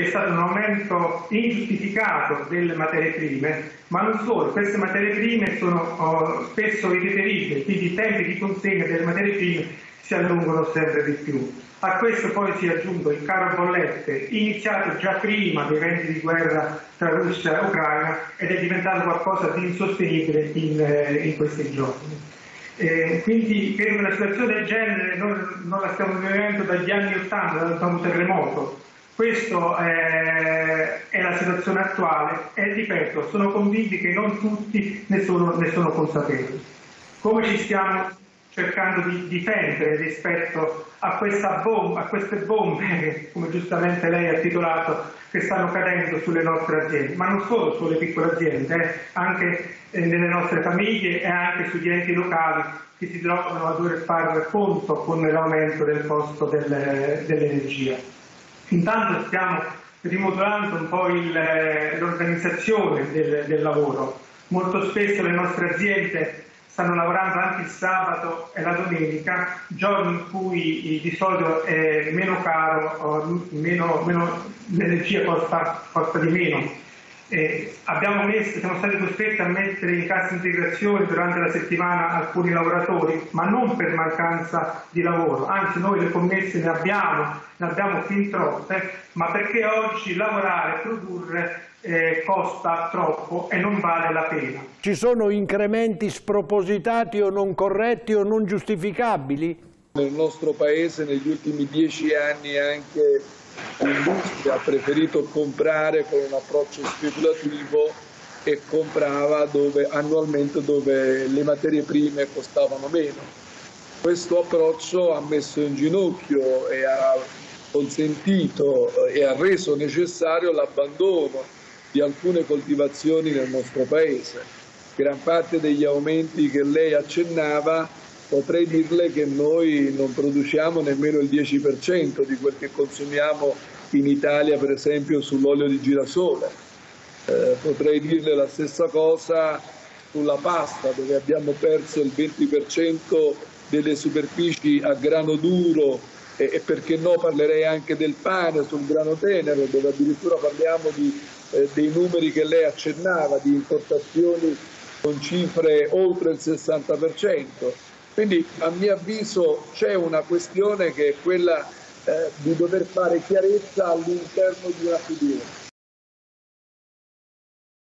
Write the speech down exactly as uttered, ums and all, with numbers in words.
stato un aumento ingiustificato delle materie prime, ma non solo, queste materie prime sono oh, spesso irreperibili, quindi i tempi di consegna delle materie prime si allungano sempre di più. A questo poi si è aggiunto il caro bollette, iniziato già prima dei venti di guerra tra Russia e Ucraina ed è diventato qualcosa di insostenibile in, in questi giorni. Eh, quindi credo che una situazione del genere non, non la stiamo vivendo dagli anni Ottanta, dal dopo terremoto. Questa è, è la situazione attuale e, ripeto, sono convinti che non tutti ne sono, ne sono consapevoli. Come ci stiamo cercando di difendere rispetto a, questa bomba, a queste bombe, come giustamente lei ha titolato, che stanno cadendo sulle nostre aziende, ma non solo sulle piccole aziende, eh, anche eh, nelle nostre famiglie e anche sugli enti locali che si trovano a dover fare conto con l'aumento del costo del, dell'energia. Intanto stiamo rimodulando un po' l'organizzazione del, del lavoro. Molto spesso le nostre aziende stanno lavorando anche il sabato e la domenica, giorni in cui di solito è meno caro, meno, meno, l'energia costa, costa di meno. Eh, abbiamo messo, siamo stati costretti a mettere in cassa integrazione durante la settimana alcuni lavoratori, ma non per mancanza di lavoro, anzi noi le commesse ne abbiamo, ne abbiamo fin troppe, ma perché oggi lavorare e produrre eh, costa troppo e non vale la pena. Ci sono incrementi spropositati o non corretti o non giustificabili? Nel nostro Paese negli ultimi dieci anni anche l'industria ha preferito comprare con un approccio speculativo e comprava dove, annualmente dove le materie prime costavano meno. Questo approccio ha messo in ginocchio e ha consentito e ha reso necessario l'abbandono di alcune coltivazioni nel nostro Paese. Gran parte degli aumenti che lei accennava, potrei dirle che noi non produciamo nemmeno il dieci per cento di quel che consumiamo in Italia, per esempio sull'olio di girasole. Eh, potrei dirle la stessa cosa sulla pasta, dove abbiamo perso il venti per cento delle superfici a grano duro e, e perché no parlerei anche del pane sul grano tenero, dove addirittura parliamo di, eh, dei numeri che lei accennava, di importazioni con cifre oltre il sessanta per cento. Quindi a mio avviso c'è una questione che è quella eh, di dover fare chiarezza all'interno di una filiera.